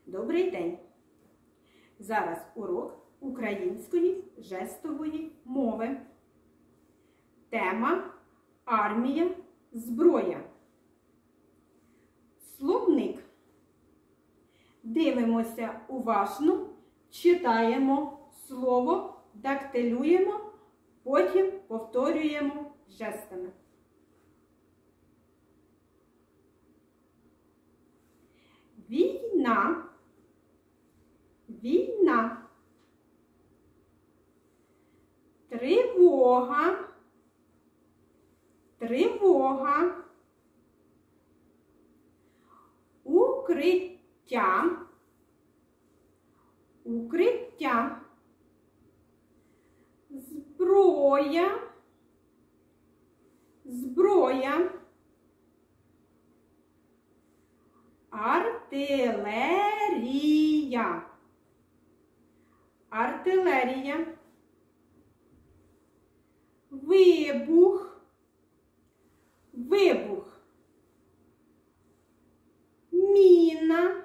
Добрий день! Зараз урок української жестової мови. Тема армія, зброя. Словник. Дивимося уважно, читаємо слово, дактилюємо, потім повторюємо жестами. Війна. Війна. Тривога. Тривога. Укриття. Укриття. Зброя. Зброя. Артилерія. Артилерія. Вибух. Вибух. Міна.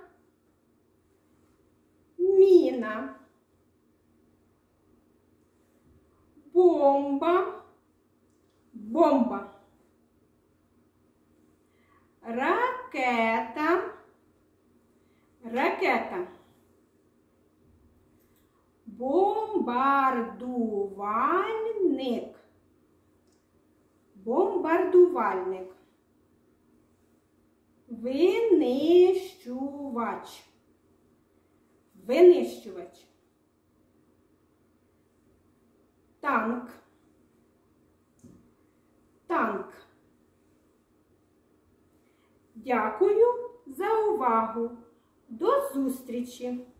Міна. Бомба. Бомба. Ракета. Ракета. Бомбардувальник. Бомбардувальник. Винищувач. Винищувач. Танк. Танк. Дякую за увагу. До зустрічі!